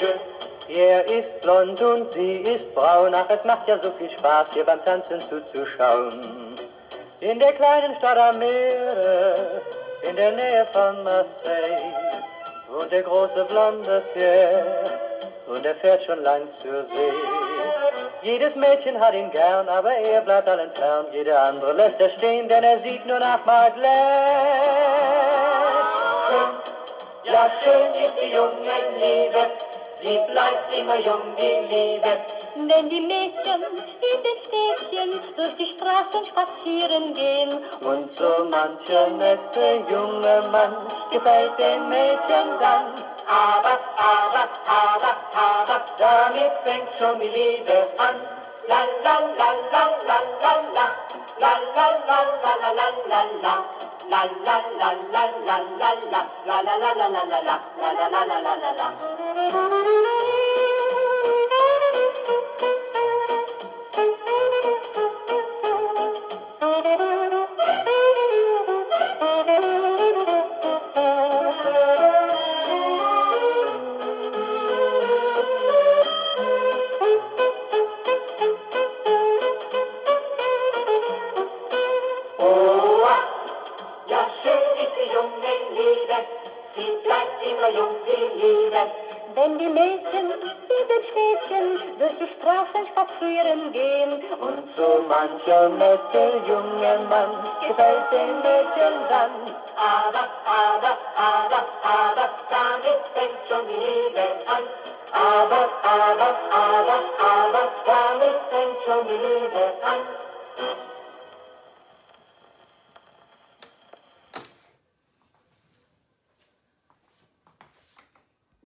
schön. Er ist blond und sie ist braun, ach, es macht ja so viel Spaß, hier beim Tanzen zuzuschauen. In der kleinen Stadt am Meere, in der Nähe von Marseille, wohnt der große blonde Pierre, und er fährt schon lang zur See. Jedes Mädchen hat ihn gern, aber er bleibt allen fern. Jede andere lässt er stehen, denn er sieht nur nach Madeleine. Schön, ja schön ist die junge Liebe, sie bleibt immer jung, die Liebe. Wenn die Mädchen in den Städtchen durch die Straßen spazieren gehen Und so mancher nette junge Mann gefällt den Mädchen dann. Aber, damit fängt schon die Liebe an. La la la la la la la, la la la la la la la la, la la la la la la la, la la la la la la la, la la la la la la la. Sie bleibt immer jung, die Liebe. Wenn die Mädchen in den Städtchen durch die Straßen spazieren gehen Und so mancher nette junge Mann gefällt den Mädchen dann. Aber, damit fängt schon die Liebe an. Aber, damit fängt schon die Liebe an.